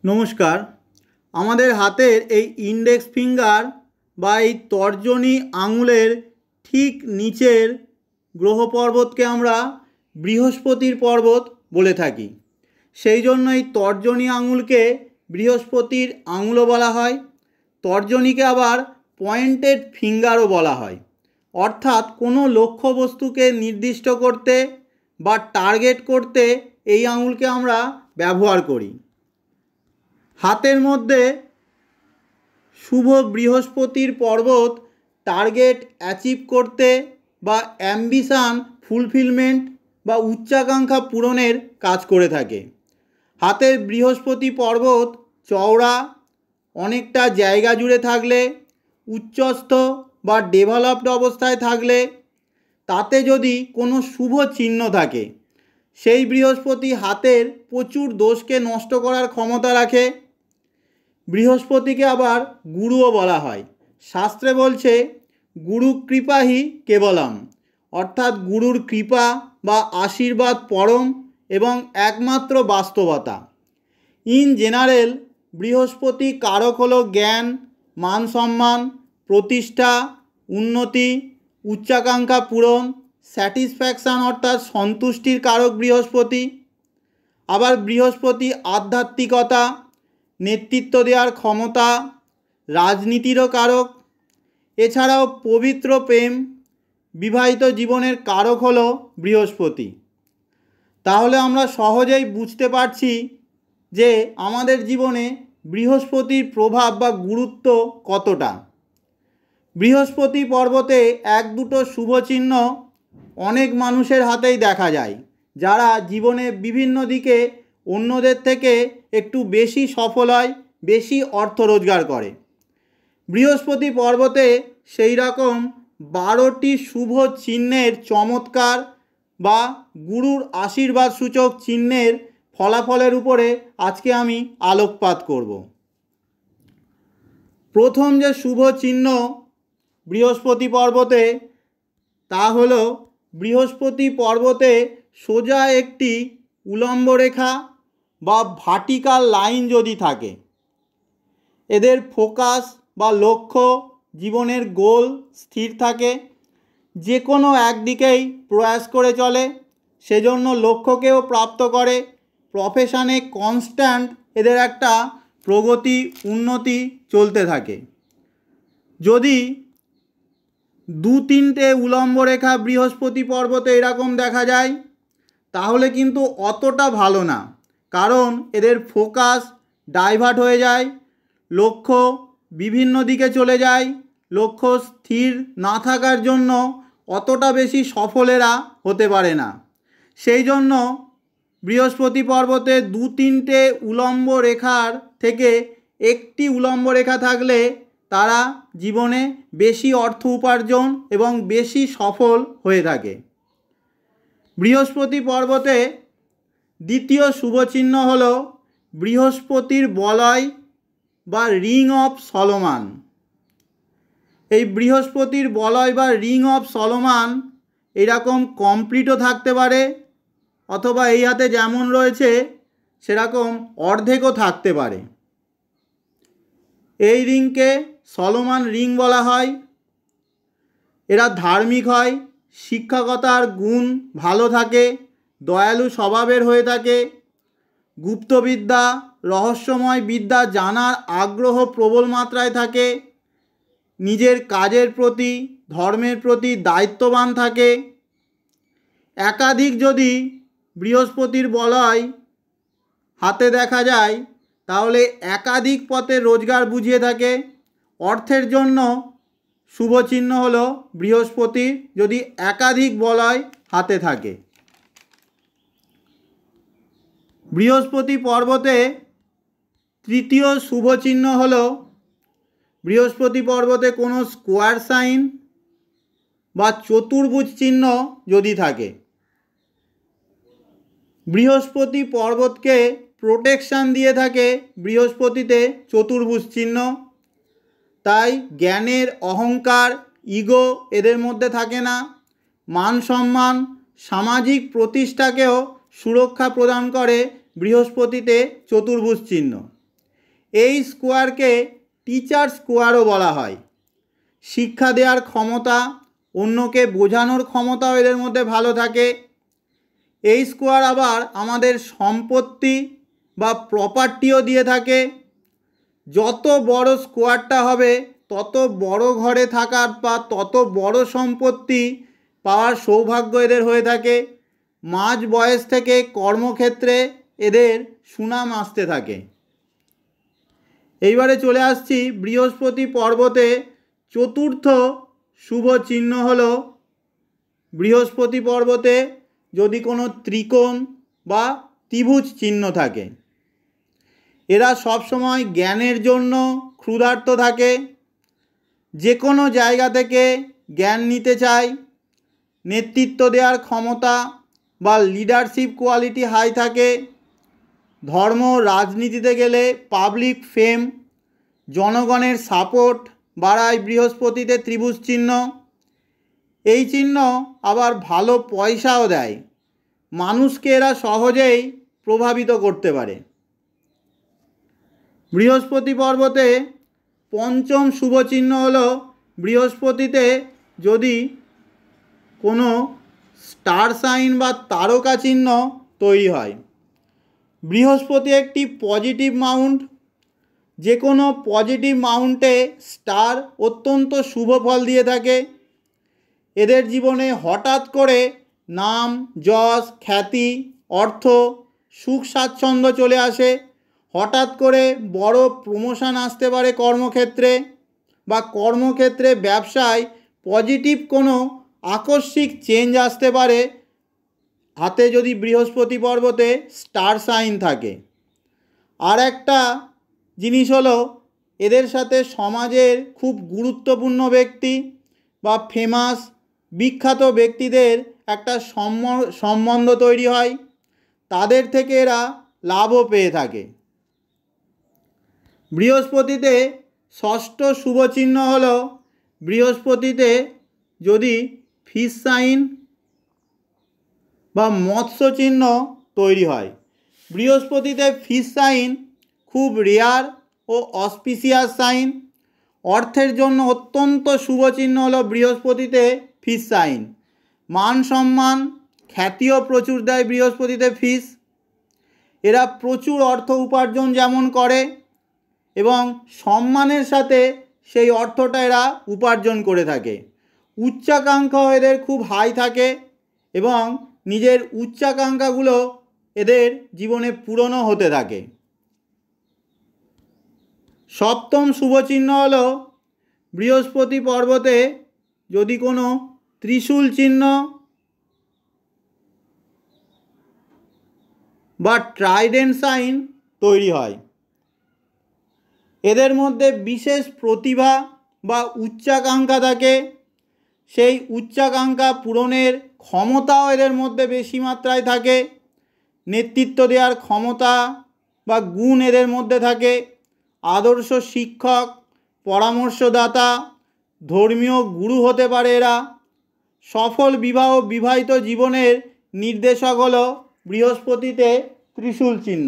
नमस्कार। आमादेर हाथेर এই ইন্ডেক্স ফিঙ্গার বা এই তর্জনী আঙুলের ঠিক নিচের গ্রহ পর্বতকে আমরা বৃহস্পতির পর্বত বলে থাকি। সেই জন্য এই তর্জনী আঙুলকে বৃহস্পতির আঙুলও বলা হয়। তর্জনীকে আবার পয়েন্টেড ফিঙ্গারও বলা হয়। অর্থাৎ কোনো লক্ষ্যবস্তুকে নির্দিষ্ট করতে বা টার্গেট করতে এই আঙুলকে আমরা ব্যবহার করি। হাতের মধ্যে শুভ বৃহস্পতির পর্বত টার্গেট অ্যাচিভ করতে বা অ্যাম্বিশান ফুলফিলমেন্ট বা উচ্চাকাঙ্ক্ষা পূরণের কাজ করে থাকে। হাতের বৃহস্পতি পর্বত চওড়া অনেকটা জায়গা জুড়ে থাকলে, উচ্চস্থ বা ডেভেলপড অবস্থায় থাকলে, তাতে যদি কোনো শুভ চিহ্ন থাকে, সেই বৃহস্পতি হাতের প্রচুর দোষকে নষ্ট করার ক্ষমতা রাখে। বৃহস্পতিকে আবার গুরুও বলা হয়। শাস্ত্রে বলছে গুরু কৃপাহি কেবলম, অর্থাৎ গুরুর কৃপা বা আশীর্বাদ পরম এবং একমাত্র বাস্তবতা। ইন জেনারেল বৃহস্পতি কারক হলো জ্ঞান, মান সম্মান, প্রতিষ্ঠা, উন্নতি, উচ্চাকাঙ্ক্ষা পূরণ, স্যাটিসফ্যাকশান অর্থাৎ সন্তুষ্টির কারক বৃহস্পতি। আবার বৃহস্পতি আধ্যাত্মিকতা, নেতৃত্ব দেওয়ার ক্ষমতা, রাজনীতিরও কারক। এছাড়াও পবিত্র প্রেম, বিবাহিত জীবনের কারক হলো বৃহস্পতি। তাহলে আমরা সহজেই বুঝতে পারছি যে আমাদের জীবনে বৃহস্পতির প্রভাব বা গুরুত্ব কতটা। বৃহস্পতি পর্বতে এক দুটো শুভ চিহ্ন অনেক মানুষের হাতেই দেখা যায়, যারা জীবনে বিভিন্ন দিকে অন্যদের থেকে একটু বেশি সফল হয়, বেশি অর্থ রোজগার করে। বৃহস্পতি পর্বতে সেই রকম 12টি শুভ চিহ্নের চমৎকার বা গুরুর আশীর্বাদ সূচক চিহ্নের ফলাফলের উপরে আজকে আমি আলোকপাত করব। প্রথম যে শুভ চিহ্ন বৃহস্পতি পর্বতে, তা হলো বৃহস্পতি পর্বতে সোজা একটি উলম্ব রেখা বা ভার্টিক্যাল লাইন যদি থাকে। এদের ফোকাস বা লক্ষ্য, জীবনের গোল স্থির থাকে, যে কোনো একদিকেই প্রয়াস করে চলে, সেজন্য লক্ষ্যকেও প্রাপ্ত করে। প্রফেশনে কনস্ট্যান্ট এদের একটা প্রগতি উন্নতি চলতে থাকে। যদি 2-3টে উলম্ব রেখা বৃহস্পতি পর্বতে এরকম দেখা যায়, তাহলে কিন্তু অতটা ভালো না, কারণ এদের ফোকাস ডাইভার্ট হয়ে যায়, লক্ষ্য বিভিন্ন দিকে চলে যায়। লক্ষ্য স্থির না থাকার জন্য অতটা বেশি সফলেরা হতে পারে না। সেই জন্য বৃহস্পতি পর্বতে 2-3টে উলম্ব রেখার থেকে একটি উলম্ব রেখা থাকলে তারা জীবনে বেশি অর্থ উপার্জন এবং বেশি সফল হয়ে থাকে। বৃহস্পতি পর্বতে দ্বিতীয় শুভচিহ্ন হল বৃহস্পতির বলয় বা রিং অফ সলোমন। এই বৃহস্পতির বলয় বা রিং অফ সলোমন এরকম কমপ্লিটও থাকতে পারে, অথবা এই হাতে যেমন রয়েছে সেরকম অর্ধেকও থাকতে পারে। এই রিংকে সলোমন রিং বলা হয়। এরা ধার্মিক হয়, শিক্ষকতার গুণ ভালো থাকে, দয়ালু স্বভাবের হয়ে থাকে, গুপ্তবিদ্যা রহস্যময় বিদ্যা জানার আগ্রহ প্রবল মাত্রায় থাকে, নিজের কাজের প্রতি ধর্মের প্রতি দায়িত্ববান থাকে। একাধিক যদি বৃহস্পতির বলয় হাতে দেখা যায়, তাহলে একাধিক পথে রোজগার বুঝিয়ে থাকে। অর্থের জন্য শুভ চিহ্ন হলো বৃহস্পতির যদি একাধিক বলয় হাতে থাকে। বৃহস্পতি পর্বতে তৃতীয় শুভ চিহ্ন হলো বৃহস্পতি পর্বতে কোনো স্কোয়ার সাইন বা চতুর্ভুজ চিহ্ন যদি থাকে। বৃহস্পতি পর্বতকে প্রোটেকশান দিয়ে থাকে বৃহস্পতিতে চতুর্ভুজ চিহ্ন। তাই জ্ঞানের অহংকার, ইগো এদের মধ্যে থাকে না। মান সম্মান, সামাজিক প্রতিষ্ঠাকেও সুরক্ষা প্রদান করে বৃহস্পতিতে চতুর্ভুজ চিহ্ন। এই স্কোয়ারকে টিচার স্কোয়ারও বলা হয়। শিক্ষা দেওয়ার ক্ষমতা, অন্যকে বোঝানোর ক্ষমতাও এদের মধ্যে ভালো থাকে। এই স্কোয়ার আবার আমাদের সম্পত্তি বা প্রপার্টিও দিয়ে থাকে। যত বড় স্কোয়ারটা হবে তত বড় ঘরে থাকার বা তত বড় সম্পত্তি পাওয়ার সৌভাগ্য এদের হয়ে থাকে। মাঝ বয়স থেকে কর্মক্ষেত্রে এদের সুনাম আসতে থাকে। এইবারে চলে আসছি বৃহস্পতি পর্বতে চতুর্থ শুভ চিহ্ন হলো বৃহস্পতি পর্বতে যদি কোনো ত্রিকোণ বা ত্রিভুজ চিহ্ন থাকে। এরা সবসময় জ্ঞানের জন্য ক্ষুধার্ত থাকে, যে কোনো জায়গা থেকে জ্ঞান নিতে চায়। নেতৃত্ব দেওয়ার ক্ষমতা বা লিডারশিপ কোয়ালিটি হাই থাকে। ধর্ম রাজনীতিতে গেলে পাবলিক ফেম, জনগণের সাপোর্ট বাড়ায় বৃহস্পতিতে ত্রিভুজ চিহ্ন। এই চিহ্ন আবার ভালো পয়সাও দেয়, মানুষকে এরা সহজেই প্রভাবিত করতে পারে। বৃহস্পতি পর্বতে পঞ্চম শুভ চিহ্ন হলো বৃহস্পতিতে যদি কোনো স্টার সাইন বা তারকা চিহ্ন তৈরি হয়। বৃহস্পতি একটি পজিটিভ মাউন্ট। যে কোনো পজিটিভ মাউন্টে স্টার অত্যন্ত শুভ ফল দিয়ে থাকে। এদের জীবনে হঠাৎ করে নাম, যশ, খ্যাতি, অর্থ, সুখ স্বাচ্ছন্দ্য চলে আসে। হঠাৎ করে বড় প্রমোশন আসতে পারে কর্মক্ষেত্রে, বা কর্মক্ষেত্রে ব্যবসায় পজিটিভ কোনো আকস্মিক চেঞ্জ আসতে পারে হাতে যদি বৃহস্পতি পর্বতে স্টার সাইন থাকে। আর একটা জিনিস হলো এদের সাথে সমাজের খুব গুরুত্বপূর্ণ ব্যক্তি বা ফেমাস বিখ্যাত ব্যক্তিদের একটা সম্বন্ধ তৈরি হয়, তাদের থেকে এরা লাভও পেয়ে থাকে। বৃহস্পতিতে ষষ্ঠ শুভ চিহ্ন হলো বৃহস্পতিতে যদি ফিশ সাইন বা মৎস্য চিহ্ন তৈরি হয়। বৃহস্পতিতে ফিশ সাইন খুব রেয়ার ও অসপিসিয়াস সাইন। অর্থের জন্য অত্যন্ত শুভ চিহ্ন হলো বৃহস্পতিতে ফিশ সাইন। মান সম্মান খ্যাতিও প্রচুর দেয় বৃহস্পতিতে ফিশ। এরা প্রচুর অর্থ উপার্জন যেমন করে এবং সম্মানের সাথে সেই অর্থটা এরা উপার্জন করে থাকে। উচ্চাকাঙ্ক্ষাও এদের খুব হাই থাকে এবং নিজের উচ্চাকাঙ্ক্ষাগুলো এদের জীবনে পূরণও হতে থাকে। সপ্তম শুভ চিহ্ন হলো বৃহস্পতি পর্বতে যদি কোনো ত্রিশূল চিহ্ন বা ট্রাইডেন্ট সাইন তৈরি হয়। এদের মধ্যে বিশেষ প্রতিভা বা উচ্চাকাঙ্ক্ষা থাকে। সেই উচ্চাকাঙ্ক্ষা পূরণের ক্ষমতাও এদের মধ্যে বেশি মাত্রায় থাকে। নেতৃত্ব দেওয়ার ক্ষমতা বা গুণ এদের মধ্যে থাকে। আদর্শ শিক্ষক, পরামর্শদাতা, ধর্মীয় গুরু হতে পারে এরা। সফল বিবাহ বিবাহিত জীবনের নির্দেশক হলো বৃহস্পতিতে ত্রিশূল চিহ্ন।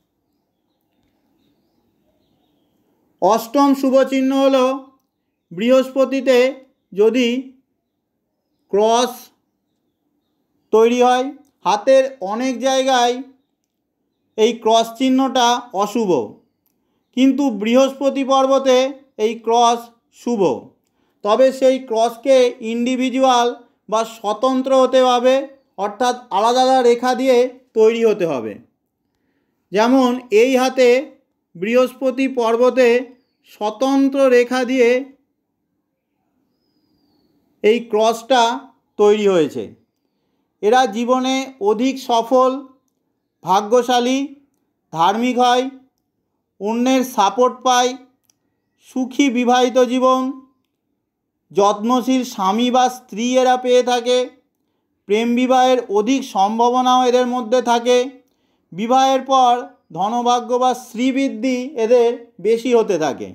অষ্টম শুভ চিহ্ন হলো বৃহস্পতিতে যদি ক্রস তৈরি হয়। হাতের অনেক জায়গায় এই ক্রস চিহ্নটা অশুভ, কিন্তু বৃহস্পতি পর্বতে এই ক্রস শুভ। তবে সেই ক্রসকে ইন্ডিভিজুয়াল বা স্বতন্ত্র হতে হবে, অর্থাৎ আলাদা আলাদা রেখা দিয়ে তৈরি হতে হবে। যেমন এই হাতে বৃহস্পতি পর্বতে স্বতন্ত্র রেখা দিয়ে এই ক্রসটা তৈরি হয়েছে। এরা জীবনে অধিক সফল, ভাগ্যশালী, ধার্মিক হয়, অন্যের সাপোর্ট পায়, সুখী বিবাহিত জীবন, যত্নশীল স্বামী বা স্ত্রী এরা পেয়ে থাকে। প্রেম বিবাহের অধিক সম্ভাবনাও এদের মধ্যে থাকে। বিবাহের পর ধনভাগ্য বা শ্রীবৃদ্ধি এদের বেশি হতে থাকে।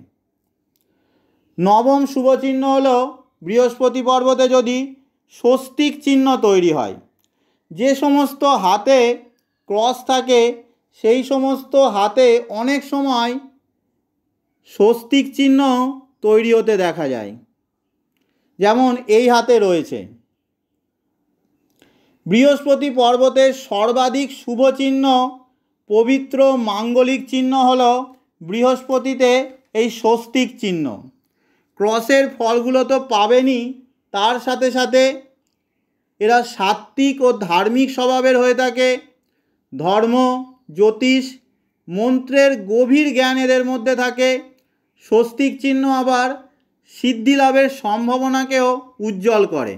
নবম শুভ চিহ্ন হলো বৃহস্পতি পর্বতে যদি স্বস্তিক চিহ্ন তৈরি হয়। যে সমস্ত হাতে ক্রস থাকে সেই সমস্ত হাতে অনেক সময় স্বস্তিক চিহ্ন তৈরি হতে দেখা যায়, যেমন এই হাতে রয়েছে। বৃহস্পতি পর্বতের সর্বাধিক শুভ চিহ্ন, পবিত্র মাঙ্গলিক চিহ্ন হল বৃহস্পতিতে এই স্বস্তিক চিহ্ন। ক্রসের ফলগুলো তো পাবেনই, তার সাথে সাথে এরা সাত্ত্বিক ও ধার্মিক স্বভাবের হয়ে থাকে। ধর্ম, জ্যোতিষ, মন্ত্রের গভীর জ্ঞান এদের মধ্যে থাকে। স্বস্তিক চিহ্ন আবার সিদ্ধি লাভের সম্ভাবনাকেও উজ্জ্বল করে।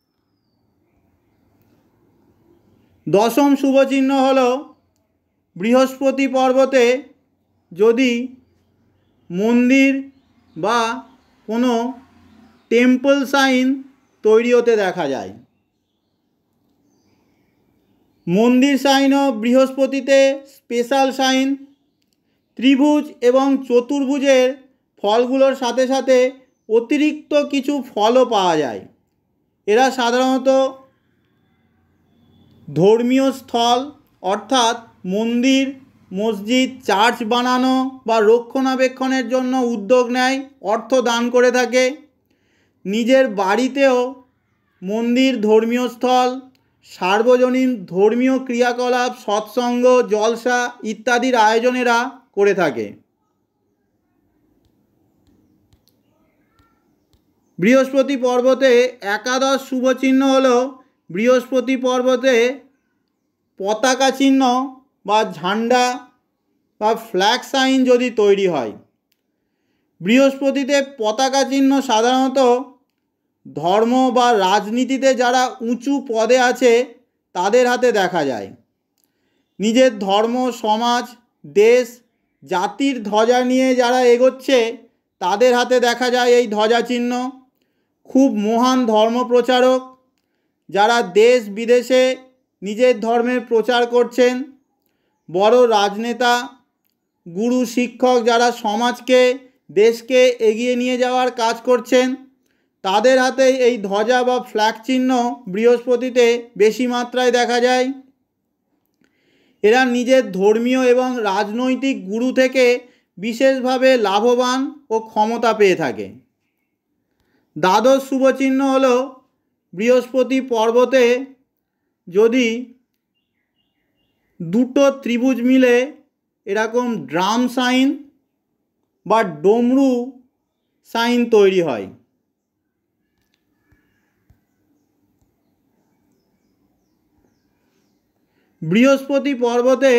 দশম শুভ চিহ্ন হল বৃহস্পতি পর্বতে যদি মন্দির বা কোনো টেম্পল সাইন তৈরি হতে দেখা যায়। মন্দির সাইনও বৃহস্পতিতে স্পেশাল সাইন। ত্রিভুজ এবং চতুর্ভুজের ফলগুলোর সাথে সাথে অতিরিক্ত কিছু ফলও পাওয়া যায়। এরা সাধারণত ধর্মীয় স্থল অর্থাৎ মন্দির, মসজিদ, চার্চ বানানো বা রক্ষণাবেক্ষণের জন্য উদ্যোগ নেয়, অর্থ দান করে থাকে। নিজের বাড়িতেও মন্দির, ধর্মীয় স্থল, সার্বজনীন ধর্মীয় ক্রিয়াকলাপ, সৎসঙ্গ, জলসা ইত্যাদির আয়োজনেরা করে থাকে। বৃহস্পতি পর্বতে একাদশ শুভ চিহ্ন হল বৃহস্পতি পর্বতে পতাকা চিহ্ন বা ঝান্ডা বা ফ্ল্যাগ সাইন যদি তৈরি হয়। বৃহস্পতিতে পতাকা চিহ্ন সাধারণত ধর্ম বা রাজনীতিতে যারা উঁচু পদে আছে তাদের হাতে দেখা যায়। নিজের ধর্ম, সমাজ, দেশ, জাতির ধ্বজা নিয়ে যারা এগোচ্ছে তাদের হাতে দেখা যায় এই ধ্বজা চিহ্ন। খুব মহান ধর্মপ্রচারক যারা দেশ বিদেশে নিজের ধর্মের প্রচার করছেন, বড় রাজনেতা, গুরু, শিক্ষক যারা সমাজকে, দেশকে এগিয়ে নিয়ে যাওয়ার কাজ করছেন, তাদের হাতে এই ধ্বজা বা ফ্ল্যাগ চিহ্ন বৃহস্পতিতে বেশি মাত্রায় দেখা যায়। এরা নিজের ধর্মীয় এবং রাজনৈতিক গুরু থেকে বিশেষভাবে লাভবান ও ক্ষমতা পেয়ে থাকে। দ্বাদশ শুভ চিহ্ন হল বৃহস্পতি পর্বতে যদি দুটো ত্রিভুজ মিলে এরকম ড্রাম সাইন বা ডমরু সাইন তৈরি হয়। বৃহস্পতি পর্বতে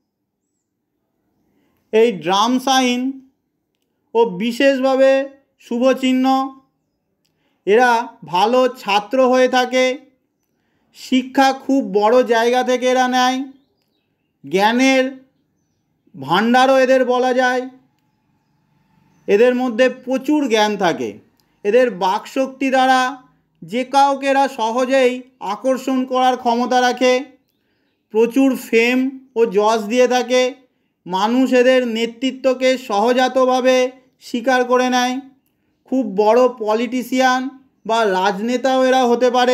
এই ড্রাম সাইন ও বিশেষভাবে শুভ চিহ্ন। এরা ভালো ছাত্র হয়ে থাকে। শিক্ষা খুব বড় জায়গা থেকে এরা নেয়। জ্ঞানের ভাণ্ডারও এদের বলা যায়। এদের মধ্যে প্রচুর জ্ঞান থাকে। এদের বাকশক্তি দ্বারা যে কাউকে এরা সহজেই আকর্ষণ করার ক্ষমতা রাখে। প্রচুর ফেম ও যশ দিয়ে থাকে। মানুষ এদের নেতৃত্বকে সহজাতভাবে স্বীকার করে নেয়। খুব বড় পলিটিশিয়ান বা রাজনেতাও এরা হতে পারে।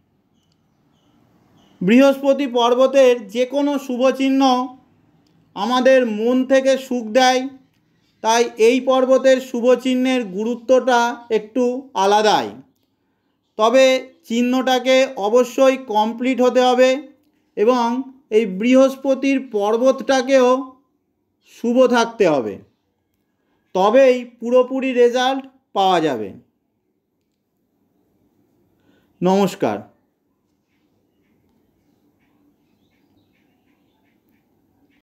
বৃহস্পতি পর্বতের যে কোনো শুভ চিহ্ন আমাদের মন থেকে সুখ দেয়, তাই এই পর্বতের শুভ চিহ্নের গুরুত্বটা একটু আলাদাই। তবে চিহ্নটাকে অবশ্যই কমপ্লিট হতে হবে এবং এই বৃহস্পতির পর্বতটাকেও শুভ থাকতে হবে, তবেই পুরোপুরি রেজাল্ট পাওয়া যাবে। নমস্কার।